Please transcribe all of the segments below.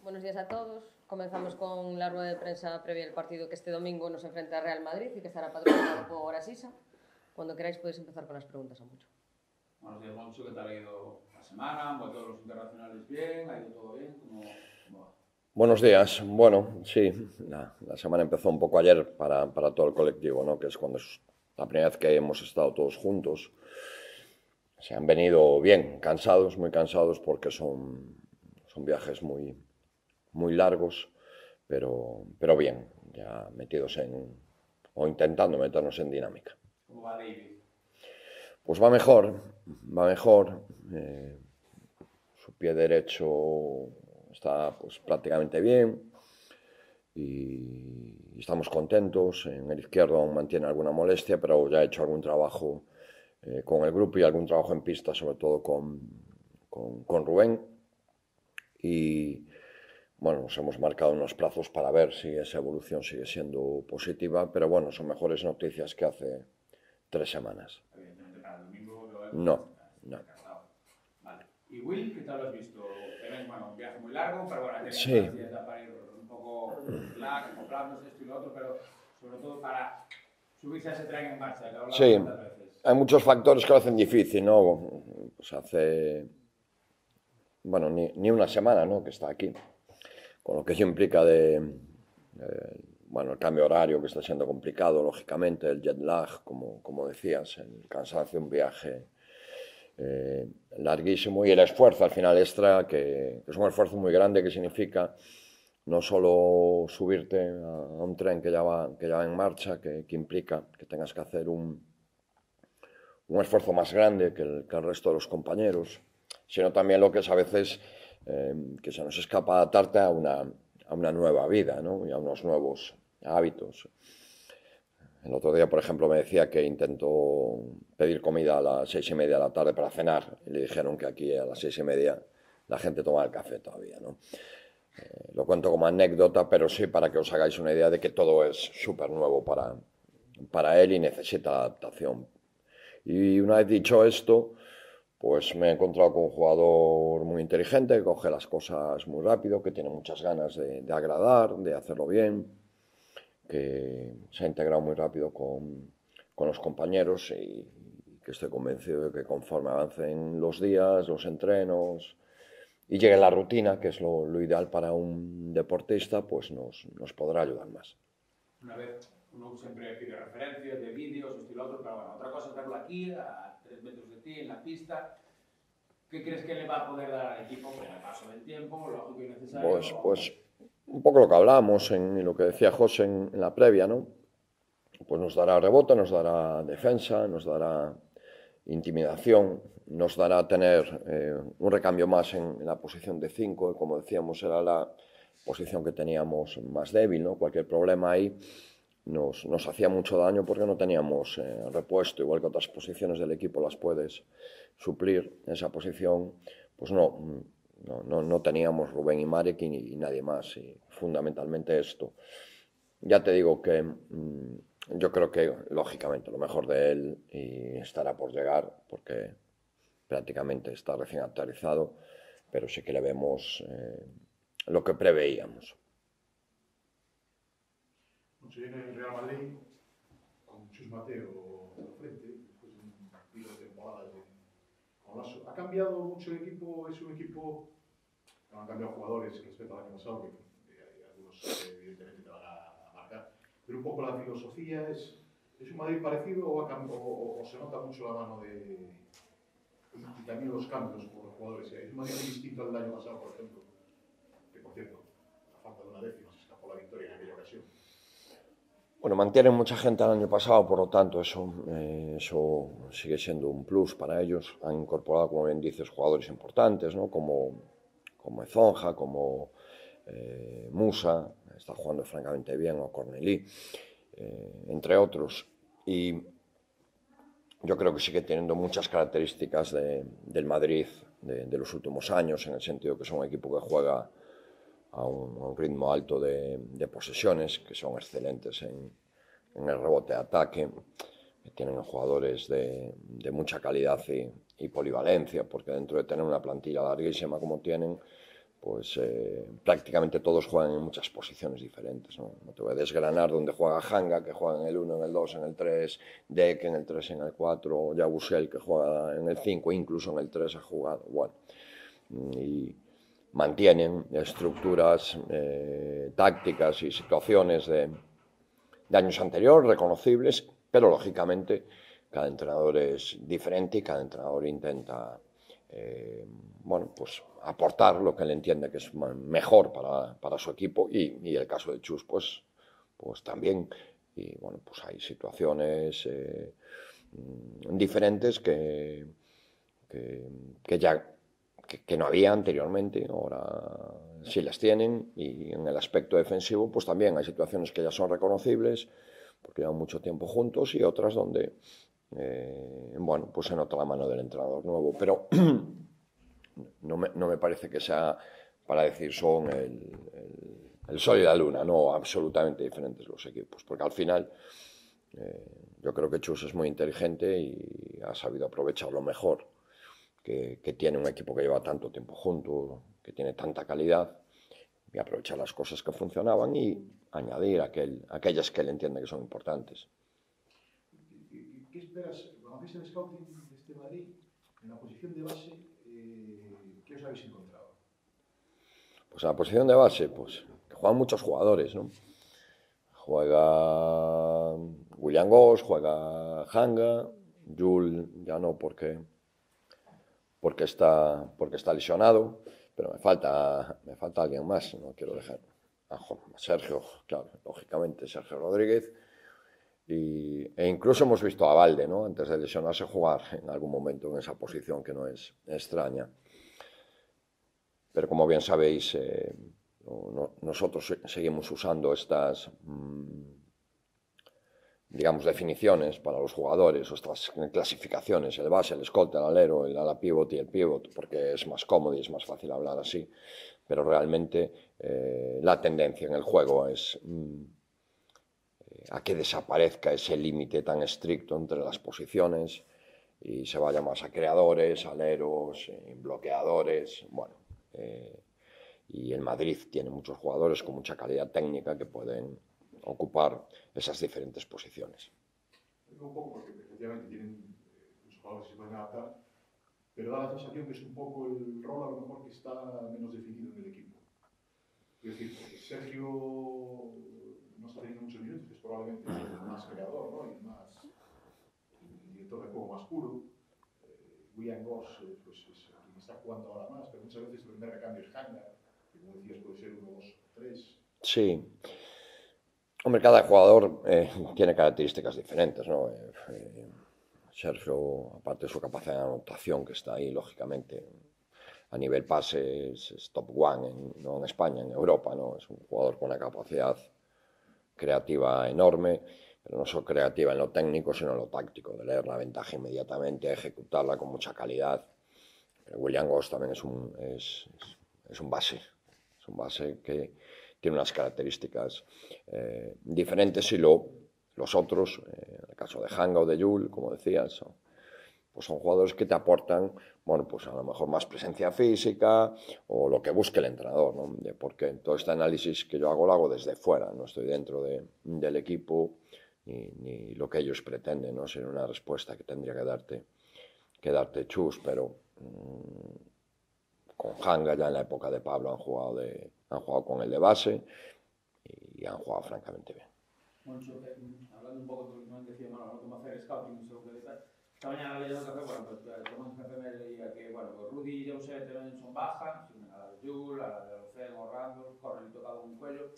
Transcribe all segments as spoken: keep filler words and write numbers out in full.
Buenos días a todos. Comenzamos con la rueda de prensa previa al partido que este domingo nos enfrenta a Real Madrid y que estará patrocinado por Asisa. Cuando queráis podéis empezar con las preguntas a Moncho. Buenos días, Moncho. ¿Qué tal ha ido la semana? ¿Han vuelto los internacionales bien? ¿Ha ido todo bien? ¿Cómo, cómo va? Buenos días. Bueno, sí, la, la semana empezó un poco ayer para, para todo el colectivo, ¿no? Que es cuando es la primera vez que hemos estado todos juntos. Se han venido bien, cansados, muy cansados, porque son, son viajes muy, muy largos, pero, pero bien, ya metidos en, o intentando meternos en dinámica. ¿Cómo va David? Pues va mejor, va mejor. Eh, su pie derecho está pues prácticamente bien y estamos contentos. En el izquierdo aún mantiene alguna molestia, pero ya ha hecho algún trabajo eh, con el grupo y algún trabajo en pista, sobre todo con, con, con Rubén. Y bueno, nos hemos marcado unos plazos para ver si esa evolución sigue siendo positiva, pero bueno, son mejores noticias que hace tres semanas. Evidentemente para el domingo lo No, no. Vale. ¿Y Will, qué tal lo has visto? Tenéis, bueno, un viaje muy largo, pero bueno, tenéis Sí. unos días para ir un poco relax, comprándose esto y lo otro, pero sobre todo para subirse a ese tren en marcha, que hablamos Sí, tantas veces. hay muchos factores que lo hacen difícil, ¿no? Pues hace, bueno, ni, ni una semana, ¿no? Que está aquí, con lo que ello implica de, eh, bueno, el cambio horario que está siendo complicado, lógicamente, el jet lag, como, como decías, el cansancio de un viaje eh, larguísimo y el esfuerzo al final extra, que, que es un esfuerzo muy grande que significa no solo subirte a, a un tren que ya va, que ya va en marcha, que, que implica que tengas que hacer un, un esfuerzo más grande que el, que el resto de los compañeros, sino también lo que es a veces eh, que se nos escapa adaptarte a una, a una nueva vida, ¿no? Y a unos nuevos hábitos. El otro día, por ejemplo, me decía que intentó pedir comida a las seis y media de la tarde para cenar y le dijeron que aquí a las seis y media la gente toma el café todavía, ¿no? Eh, lo cuento como anécdota, pero sí para que os hagáis una idea de que todo es súper nuevo para, para él y necesita adaptación. Y una vez dicho esto, pues me he encontrado con un jugador muy inteligente, que coge las cosas muy rápido, que tiene muchas ganas de, de agradar, de hacerlo bien, que se ha integrado muy rápido con, con los compañeros y, y que estoy convencido de que conforme avancen los días, los entrenos y llegue la rutina, que es lo, lo ideal para un deportista, pues nos, nos podrá ayudar más. Una vez uno siempre pide referencias de vídeos, esto y lo otro, pero bueno, otra cosa es verlo aquí, a tres metros de ti, en la pista. ¿Qué crees que le va a poder dar al equipo con el paso del tiempo, lógico y necesario? Pues, pues un poco lo que hablábamos en, en lo que decía José en, en la previa, ¿no? Pues nos dará rebote, nos dará defensa, nos dará intimidación, nos dará tener eh, un recambio más en, en la posición de cinco, como decíamos era la posición que teníamos más débil, ¿no? Cualquier problema ahí nos, nos hacía mucho daño porque no teníamos eh, repuesto, igual que otras posiciones del equipo las puedes suplir, esa posición pues no, no, no, no teníamos Rubén y Marek y, y nadie más, y fundamentalmente esto. Ya te digo que mmm, yo creo que, lógicamente, lo mejor de él y estará por llegar, porque prácticamente está recién actualizado, pero sí que le vemos eh, lo que preveíamos. Se viene el Real Madrid con Chus Mateo al frente, después de un tiro de temporada de, con Lasso. ¿Ha cambiado mucho el equipo? ¿Es un equipo? No han cambiado jugadores respecto al año pasado, que eh, algunos eh, evidentemente te van a, a marcar. Pero un poco la filosofía es. ¿Es un Madrid parecido o, ha, o, o, o se nota mucho la mano de. Y, y también los cambios por los jugadores? ¿Es un Madrid muy distinto al del año pasado, por ejemplo? Que por cierto, a falta de una décima se escapó la victoria en aquella ocasión. Bueno, mantienen mucha gente el año pasado, por lo tanto, eso, eh, eso sigue siendo un plus para ellos. Han incorporado, como bien dices, jugadores importantes, ¿no? Como, como Ezonja, como eh, Musa, está jugando francamente bien, o Cornelí, eh, entre otros. Y yo creo que sigue teniendo muchas características de, del Madrid de, de los últimos años, en el sentido que es un equipo que juega a un, a un ritmo alto de, de posesiones, que son excelentes en, en el rebote-ataque, que tienen jugadores de, de mucha calidad y, y polivalencia, porque dentro de tener una plantilla larguísima como tienen, pues eh, prácticamente todos juegan en muchas posiciones diferentes, ¿no? No te voy a desgranar donde juega Hanga, que juega en el uno, en el dos, en el tres, Dek en el tres, en el cuatro, Yabusel, que juega en el cinco, incluso en el tres ha jugado. Bueno, y mantienen estructuras eh, tácticas y situaciones de, de años anteriores, reconocibles, pero lógicamente cada entrenador es diferente y cada entrenador intenta eh, bueno, pues aportar lo que él entiende que es mejor para, para su equipo, y, y el caso de Chus pues, pues también, y bueno, pues hay situaciones eh, diferentes que, que, que ya que, que no había anteriormente, ahora sí las tienen, y en el aspecto defensivo pues también hay situaciones que ya son reconocibles porque llevan mucho tiempo juntos, y otras donde eh, bueno, pues se nota la mano del entrenador nuevo, pero no me, no me parece que sea para decir son el, el, el sol y la luna, no, absolutamente diferentes los equipos, porque al final eh, yo creo que Chus es muy inteligente y ha sabido aprovecharlo mejor, que, que tiene un equipo que lleva tanto tiempo junto, que tiene tanta calidad, y aprovechar las cosas que funcionaban y añadir aquel, aquellas que él entiende que son importantes. ¿Qué esperas cuando hacéis el scouting de este Madrid en la posición de base? Eh, ¿Qué os habéis encontrado? Pues en la posición de base, pues que juegan muchos jugadores, ¿no? Juega William Goss, juega Hanga, Jul ya no porque porque está porque está lesionado, pero me falta me falta alguien más, no quiero dejar a Sergio, claro, lógicamente Sergio Rodríguez. Y, e incluso hemos visto a Valde, ¿no?, antes de lesionarse, jugar en algún momento en esa posición, que no es extraña. Pero como bien sabéis, eh, no, no, nosotros seguimos usando estas, mmm, digamos, definiciones para los jugadores, o estas clasificaciones, el base, el escolta, el alero, el ala pivot y el pivot, porque es más cómodo y es más fácil hablar así. Pero realmente eh, la tendencia en el juego es mmm, a que desaparezca ese límite tan estricto entre las posiciones y se vaya más a creadores, aleros, eh, bloqueadores, bueno, eh, y el Madrid tiene muchos jugadores con mucha calidad técnica que pueden ocupar esas diferentes posiciones. Un poco porque efectivamente tienen muchos jugadores que se pueden adaptar, pero da la sensación que es un poco el rol a lo mejor que está menos definido en el equipo. Es decir, Sergio no está teniendo muchos minutos, es probablemente el más creador, ¿no?, y el más el director de juego más puro. Eh, William Goss eh, pues es quien está jugando ahora más, pero muchas veces el primer recambio es Hanga, que como decías puede ser uno, dos, tres. Sí. Hombre, cada jugador eh, tiene características diferentes, ¿no? Eh, eh, Sergio, aparte de su capacidad de anotación, que está ahí, lógicamente, a nivel pase es, es top one, en, no en España, en Europa, ¿no? Es un jugador con una capacidad creativa enorme, pero no solo creativa en lo técnico, sino en lo táctico, de leer la ventaja inmediatamente, ejecutarla con mucha calidad. Pero William Goss también es un, es, es, es un base, es un base que tiene unas características eh, diferentes, y lo, los otros, eh, en el caso de Hanga o de Jul, como decías, son, pues son jugadores que te aportan, bueno, pues a lo mejor más presencia física o lo que busque el entrenador, ¿no? De, porque todo este análisis que yo hago lo hago desde fuera, no estoy dentro de, del equipo ni, ni lo que ellos pretenden, ¿no? Sería una respuesta que tendría que darte, que darte Chus, pero mmm, con Hanga ya en la época de Pablo han jugado, de, han jugado con el de base y han jugado francamente bien. Moncho, hablando un poco de lo que decía Manolo, cómo hacer scouting, no sé lo que tal. Esta mañana leyendo el café, bueno, pues tomando un café me leía que, bueno, pues Rudy y José también son bajas, a la de Jul, a la de Ocel, Orlando, corren y tocado un cuello,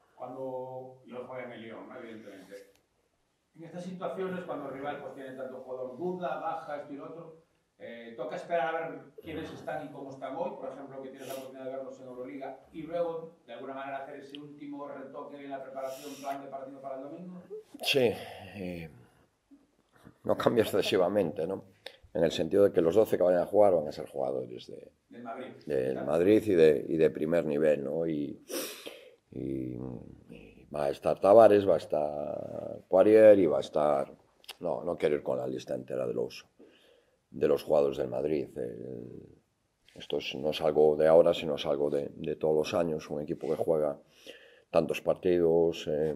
cuando yo juego en el Lyon, ¿no?, evidentemente. En estas situaciones, cuando el rival pues tiene tanto jugador duda, baja, esto y lo otro, eh, toca esperar a ver quiénes están y cómo están hoy, por ejemplo, que tienes la oportunidad de verlos en Euroliga, y luego, de alguna manera, hacer ese último retoque en la preparación, plan de partido para el domingo. Sí, eh, no cambia excesivamente, ¿no? En el sentido de que los doce que vayan a jugar van a ser jugadores de, del Madrid, del Madrid y, de, y de primer nivel, ¿no? Y, y, y va a estar Tavares, va a estar Poirier y va a estar... No, no quiero ir con la lista entera de los, de los jugadores del Madrid. El, Esto es, no es algo de ahora, sino es algo de, de todos los años. Un equipo que juega tantos partidos, eh,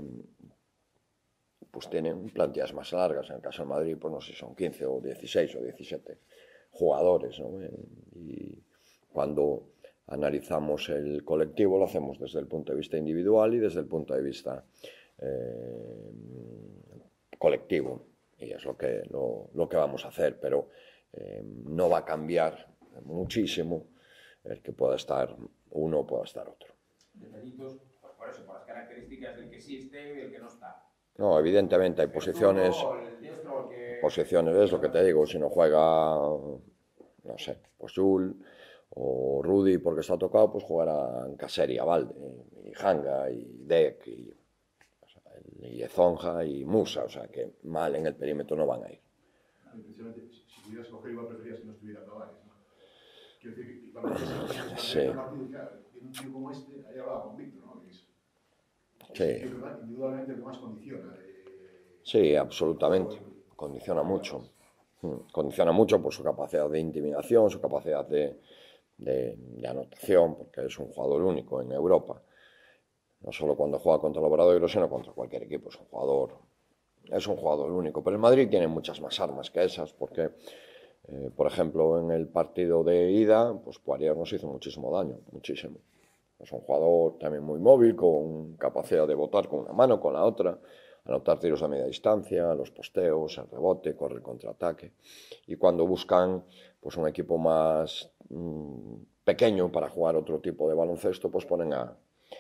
pues tiene plantillas más largas. En el caso del Madrid, pues no sé si son quince o dieciséis o diecisiete jugadores, ¿no? Y cuando analizamos el colectivo lo hacemos desde el punto de vista individual y desde el punto de vista eh, colectivo. Y es lo que, lo, lo que vamos a hacer, pero eh, no va a cambiar muchísimo el que pueda estar uno o pueda estar otro. Detallitos, pues por eso, por las características del que sí esté y del que no está. No, evidentemente hay posiciones, posiciones, es lo que te digo, si no juega, no sé, pues Jul o Rudy porque está tocado, pues jugarán Caseri, Avalde, y Hanga, y Dek, y, o sea, y Ezonja, y Musa, o sea que mal en el perímetro no van a ir. Precisamente, si pudieras coger, igual preferías que no estuviera Tavares, ¿no? Quiero decir que igual Sí. En partido, claro, tiene un tío como este, ahí hablaba con Víctor, ¿no? Es, Sí. Es indudablemente el que más condiciona. Eh, sí, absolutamente. Condiciona mucho. Condiciona mucho por su capacidad de intimidación, su capacidad de, de, de anotación, porque es un jugador único en Europa. No solo cuando juega contra el Obradoiro, sino contra cualquier equipo. Es un jugador, es un jugador único. Pero el Madrid tiene muchas más armas que esas, porque, eh, por ejemplo, en el partido de ida, pues Poirier nos hizo muchísimo daño, muchísimo. Es un jugador también muy móvil, con capacidad de botar con una mano, con la otra, anotar tiros a media distancia, los posteos, el rebote, correr el contraataque. Y cuando buscan pues, un equipo más mmm, pequeño para jugar otro tipo de baloncesto, pues ponen a,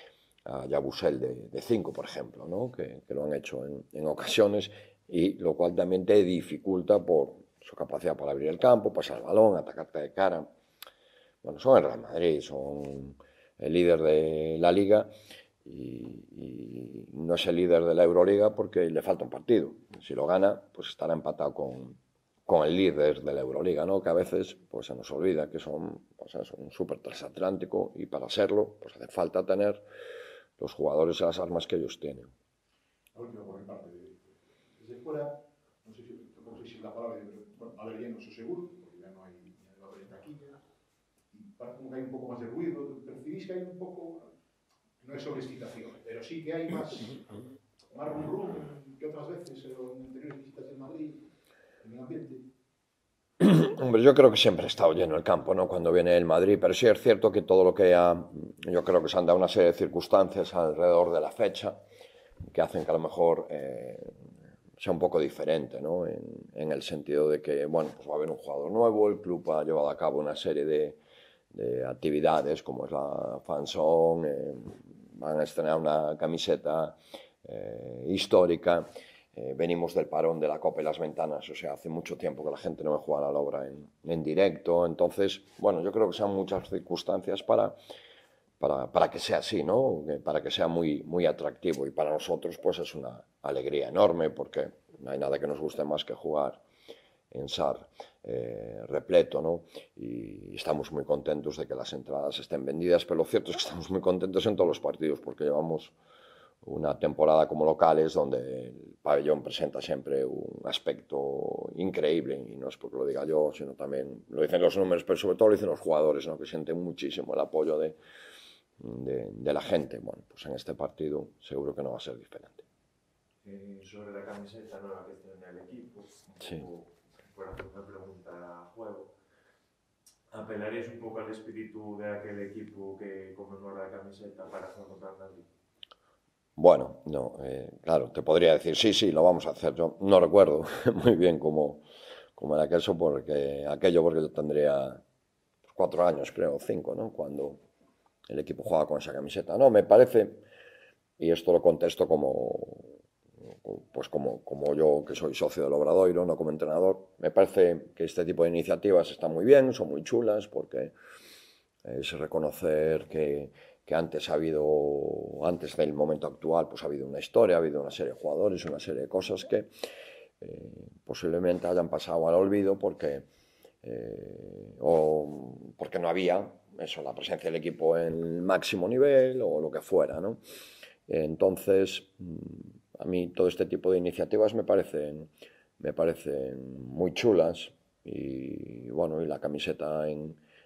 a Yabusel de cinco, por ejemplo, ¿no? que, que lo han hecho en, en ocasiones, y lo cual también te dificulta por su capacidad para abrir el campo, pasar el balón, atacarte de cara. Bueno, son el Real Madrid, son el líder de la Liga y, y no es el líder de la Euroliga porque le falta un partido. Si lo gana, pues estará empatado con, con el líder de la Euroliga, ¿no? Que a veces pues, se nos olvida que son, pues, es un súper transatlántico y para serlo pues hace falta tener los jugadores y las armas que ellos tienen. La última por mi parte. Desde fuera, no sé si, no sé si la palabra, pero bueno, va a haber llenos, eso seguro, porque ya no hay, ya no va a haber taquilla. Parece como que hay un poco más de ruido. ¿Percibís que hay un poco, no es sobreexcitación, pero sí que hay más, más rum rum que otras veces en anteriores visitas en Madrid, en el ambiente? Hombre, yo creo que siempre ha estado lleno el campo, ¿no? Cuando viene el Madrid, pero sí es cierto que todo lo que ha, yo creo que se han dado una serie de circunstancias alrededor de la fecha que hacen que a lo mejor eh, sea un poco diferente, ¿no? En, en el sentido de que, bueno, pues va a haber un jugador nuevo, el club ha llevado a cabo una serie de de actividades como es la Fanzone, eh, van a estrenar una camiseta eh, histórica, eh, venimos del parón de la Copa y las Ventanas, o sea, hace mucho tiempo que la gente no ve jugar a la obra en, en directo, entonces, bueno, yo creo que sean muchas circunstancias para, para, para que sea así, ¿no? Para que sea muy, muy atractivo y para nosotros pues es una alegría enorme porque no hay nada que nos guste más que jugar en Sar eh, repleto, ¿no? Y estamos muy contentos de que las entradas estén vendidas, pero lo cierto es que estamos muy contentos en todos los partidos porque llevamos una temporada como locales donde el pabellón presenta siempre un aspecto increíble y no es porque lo diga yo, sino también lo dicen los números, pero sobre todo lo dicen los jugadores, ¿no? Que sienten muchísimo el apoyo de, de, de la gente. Bueno, pues en este partido seguro que no va a ser diferente. Eh, sobre la camiseta nueva que tiene el equipo, sí. Por hacer una pregunta a juego, ¿apelaréis un poco al espíritu de aquel equipo que conmemora la camiseta para jugar contra el Madrid? Bueno, no, eh, claro, te podría decir, sí, sí, lo vamos a hacer. Yo no recuerdo muy bien cómo, cómo era aquello, porque, aquello porque yo tendría cuatro años, creo, cinco, ¿no? Cuando el equipo jugaba con esa camiseta. No, me parece, y esto lo contesto como... pues como, como yo que soy socio del Obradoiro, no como entrenador, me parece que este tipo de iniciativas están muy bien, son muy chulas, porque es reconocer que, que antes ha habido, antes del momento actual, pues ha habido una historia, ha habido una serie de jugadores, una serie de cosas que eh, posiblemente hayan pasado al olvido porque, eh, o porque no había eso, la presencia del equipo en el máximo nivel o lo que fuera, ¿no? Entonces, a mí todo este tipo de iniciativas me parecen, me parecen muy chulas y bueno, y la camiseta en,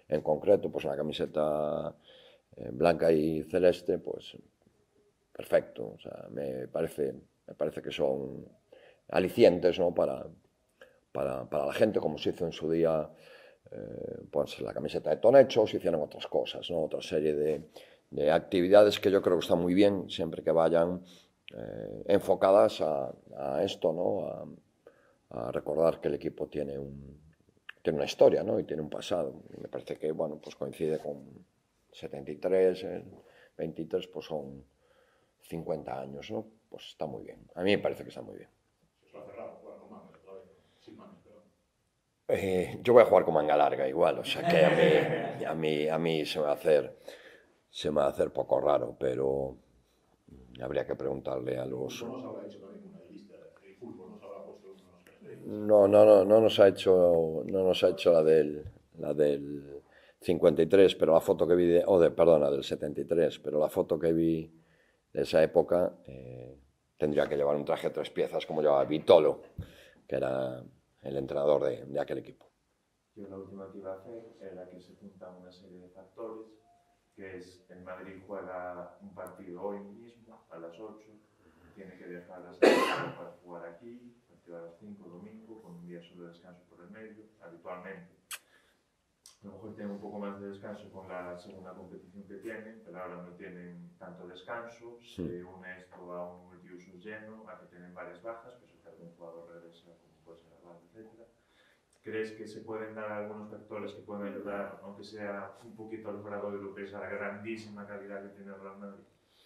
en concreto, pues una camiseta eh, blanca y celeste, pues perfecto. O sea, me parece, me parece que son alicientes, ¿no? para, para, para la gente, como se hizo en su día, eh, pues la camiseta de Tonecho, se hicieron otras cosas, ¿no? Otra serie de, de actividades que yo creo que están muy bien, siempre que vayan eh, enfocadas a, a esto, ¿no? A, a recordar que el equipo tiene un, tiene una historia, ¿no? Y tiene un pasado. Y me parece que, bueno, pues coincide con setenta y tres, el veintitrés, pues son cincuenta años, ¿no? Pues está muy bien. A mí me parece que está muy bien. Se os ha cerrado, jugar con mangas otra vez, sin mangas, pero... Eh, yo voy a jugar con manga larga igual, o sea que a mí, a mí, a mí se me va a hacer, se me va a hacer poco raro, pero habría que preguntarle a los... No nos habrá hecho también una lista de fútbol, nos habrá puesto unos carteles. No, no, no, no nos ha hecho, no nos ha hecho la del, la del cincuenta y tres, pero la foto que vi, de, oh, de, perdona, del setenta y tres, pero la foto que vi de esa época eh, tendría que llevar un traje de tres piezas como llevaba Vitolo, que era el entrenador de, de aquel equipo. Yo la última que iba a hacer era que se juntan una serie de factores, que es el Madrid juega un partido hoy mismo a las ocho, tiene que dejar a las seis para jugar aquí, partido a las cinco domingo, con un día solo de descanso por el medio, habitualmente. A lo mejor tienen un poco más de descanso con la segunda competición que tienen, pero ahora no tienen tanto descanso, se une esto a un multiusos lleno, a que tienen varias bajas, pues que algún jugador regresa, como puede ser Arval, etcétera. ¿Crees que se pueden dar algunos factores que pueden ayudar, aunque sea un poquito al Obradoiro, que es la grandísima calidad que tiene el Real Madrid?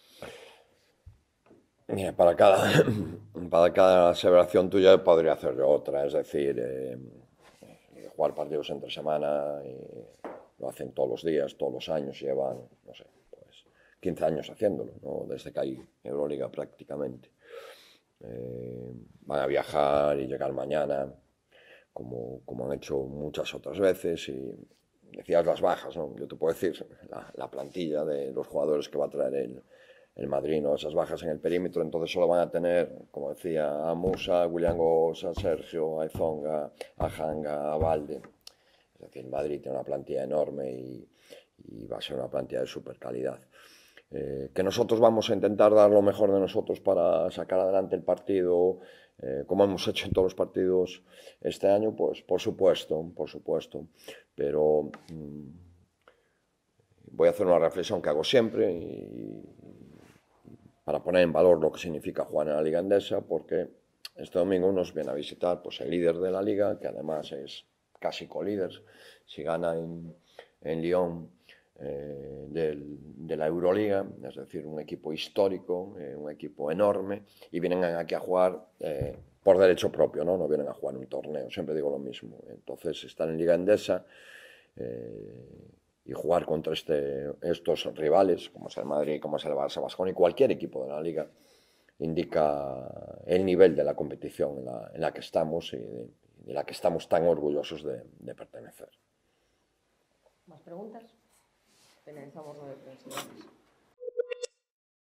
Mira, para cada, para cada aseveración tuya podría hacer yo otra, es decir, eh, jugar partidos entre semana, y lo hacen todos los días, todos los años, llevan, no sé, pues quince años haciéndolo, ¿no? Desde que hay Euroliga prácticamente. Eh, van a viajar y llegar mañana, como, como han hecho muchas otras veces, y decías las bajas, ¿no? Yo te puedo decir la, la plantilla de los jugadores que va a traer el, el Madrid, ¿no? Esas bajas en el perímetro, entonces solo van a tener, como decía, a Musa, a William Goss, a Sergio, a Ezonga, a Hanga, a Valde. Es decir, el Madrid tiene una plantilla enorme y, y va a ser una plantilla de super calidad. Eh, que nosotros vamos a intentar dar lo mejor de nosotros para sacar adelante el partido, eh, como hemos hecho en todos los partidos este año, pues por supuesto, por supuesto. Pero mmm, voy a hacer una reflexión que hago siempre y, para poner en valor lo que significa jugar en la Liga Endesa, porque este domingo nos viene a visitar pues, el líder de la Liga, que además es casi colíder. Si gana en, en Lyon eh, del, de la Euroliga, es decir, un equipo histórico, eh, un equipo enorme, y vienen aquí a jugar eh, por derecho propio, ¿no? No vienen a jugar un torneo, siempre digo lo mismo. Entonces, están en Liga Endesa eh, y jugar contra este, estos rivales, como es el Madrid, como es el Barça, Baskonia y cualquier equipo de la Liga, indica el nivel de la competición en la, en la que estamos y de, de la que estamos tan orgullosos de, de pertenecer. ¿Más preguntas? Finalizamos lo de prensa.